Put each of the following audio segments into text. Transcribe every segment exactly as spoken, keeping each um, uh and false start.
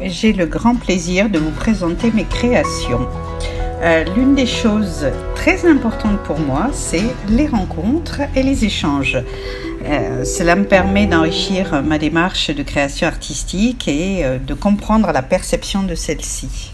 j'ai le grand plaisir de vous présenter mes créations. Euh, l'une des choses très importantes pour moi, c'est les rencontres et les échanges. Euh, cela me permet d'enrichir ma démarche de création artistique et euh, de comprendre la perception de celle-ci.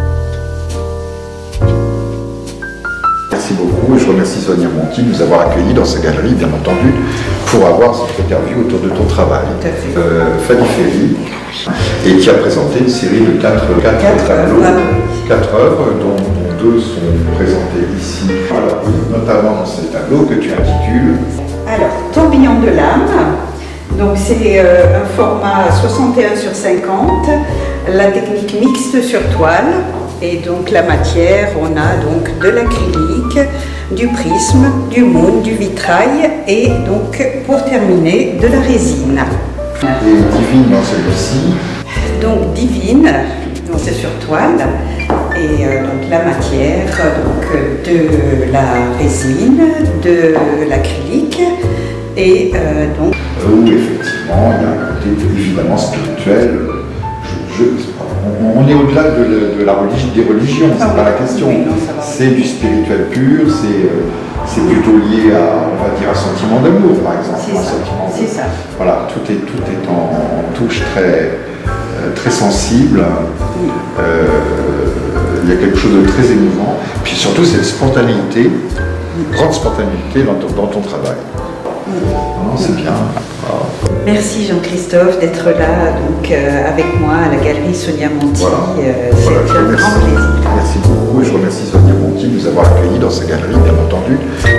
Merci beaucoup et je remercie Sonia Monti de nous avoir accueillis dans sa galerie, bien entendu, pour avoir cette interview autour de ton travail. Tout à fait. Euh, Fanny Ferry, et qui a présenté une série de quatre, quatre, quatre tableaux, quatre œuvres, dont, dont deux sont présentées ici, alors, notamment dans ces tableaux que tu intitules. Alors, Tourbillon de l'âme, donc c'est euh, un format soixante et un sur cinquante, la technique mixte sur toile. Et donc la matière, on a donc de l'acrylique, du prisme, du moule, du vitrail et donc pour terminer de la résine. Et Divine dans celui-ci. Donc Divine, donc c'est sur toile et euh, donc la matière donc de la résine, de l'acrylique et euh, donc. Où effectivement il y a un côté évidemment spirituel. Je, je, On est au-delà de, de la religion, des religions, c'est ah oui. pas la question. Oui, c'est du spirituel pur, c'est euh, plutôt lié à, on va dire, un sentiment d'amour, par exemple. C'est ça. Voilà, tout est, tout est en, en touche très, euh, très sensible. Oui. Euh, il y a quelque chose de très émouvant. Puis surtout, cette spontanéité, une grande spontanéité dans ton, dans ton travail. Non, c'est bien. Wow. Merci Jean-Christophe d'être là donc, euh, avec moi à la galerie Sonia Monti. Voilà. Euh, voilà, c'est un remercie, grand plaisir. Merci beaucoup et je remercie Sonia Monti de nous avoir accueillis dans sa galerie, bien entendu.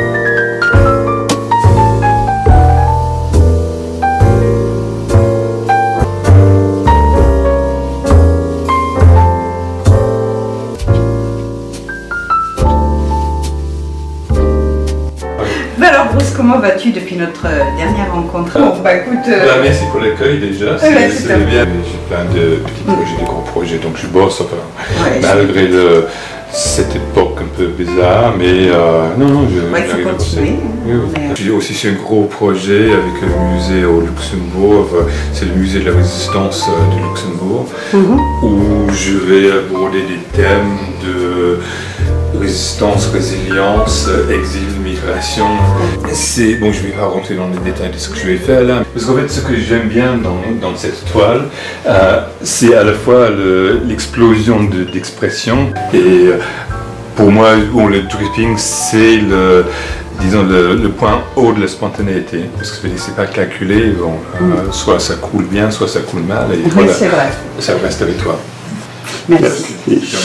Alors Bruce, comment vas-tu depuis notre dernière rencontre? Bon, bah écoute... Euh... Bah, merci pour l'accueil déjà, c'est ouais, bien. J'ai plein de petits projets, de gros projets, donc je bosse, enfin, ouais, malgré le, cette époque un peu bizarre, mais euh, non, non, je ouais, il faut continuer. Oui, oui. Mais... J'ai aussi fait un gros projet avec un musée au Luxembourg, c'est le musée de la résistance de Luxembourg, mm-hmm. où je vais aborder des thèmes de résistance, résilience, exil, migration. C'est bon, je vais pas rentrer dans les détails de ce que je vais faire là, parce qu'en fait, ce que j'aime bien dans, dans cette toile, euh, c'est à la fois l'explosion le, d'expression de, et pour moi, bon, le dripping, c'est le disons le, le point haut de la spontanéité, parce que c'est pas calculé, bon, mm. euh, soit ça coule bien, soit ça coule mal, et oui, voilà, c'est vrai. Ça reste avec toi. Merci. Merci.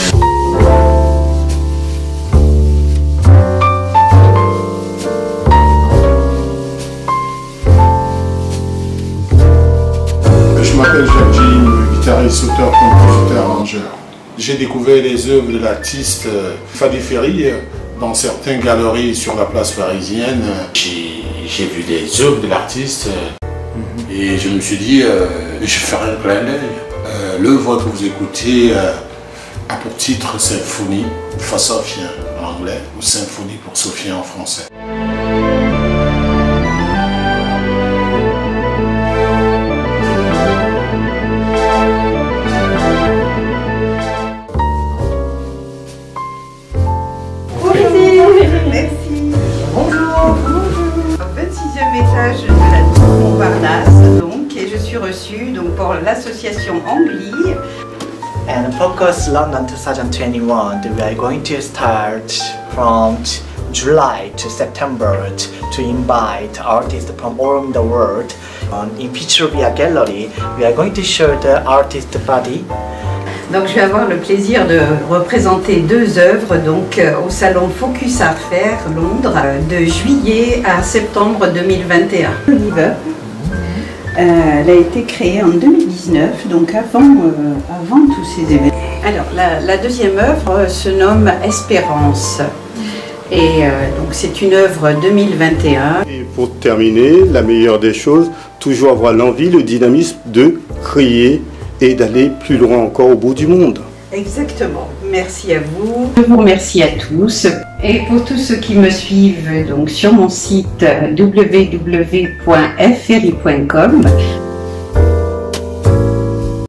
Je m'appelle Jacques Jim, guitariste, auteur, compositeur, arrangeur. J'ai découvert les œuvres de l'artiste Fanny Ferry dans certaines galeries sur la place parisienne. J'ai vu des œuvres de l'artiste mm-hmm. et je me suis dit, euh, je ferai un clin d'œil. Euh, L'œuvre que vous écoutez euh, a pour titre Symphonie, for Sophia en anglais, ou Symphonie pour Sophia en français. Merci. Bonjour. Bonjour. Au vingt-sixième étage de la tour Montparnasse, donc, et je suis reçue donc, pour l'association Angli. And Focus London twenty twenty-one, we are going to start from July to September to invite artists from all over the world. In Pitrovia Gallery, we are going to show the artist body. Donc je vais avoir le plaisir de représenter deux œuvres donc, euh, au salon Focus Art Fair Londres euh, de juillet à septembre deux mille vingt et un. Oliver, euh, elle a été créée en deux mille dix-neuf, donc avant, euh, avant tous ces événements. Alors la, la deuxième œuvre se nomme Espérance et euh, donc c'est une œuvre deux mille vingt et un. Et pour terminer, la meilleure des choses, toujours avoir l'envie, le dynamisme de créer et d'aller plus loin encore au bout du monde. Exactement. Merci à vous. Je vous remercie à tous. Et pour tous ceux qui me suivent donc sur mon site w w w point f ferry point com,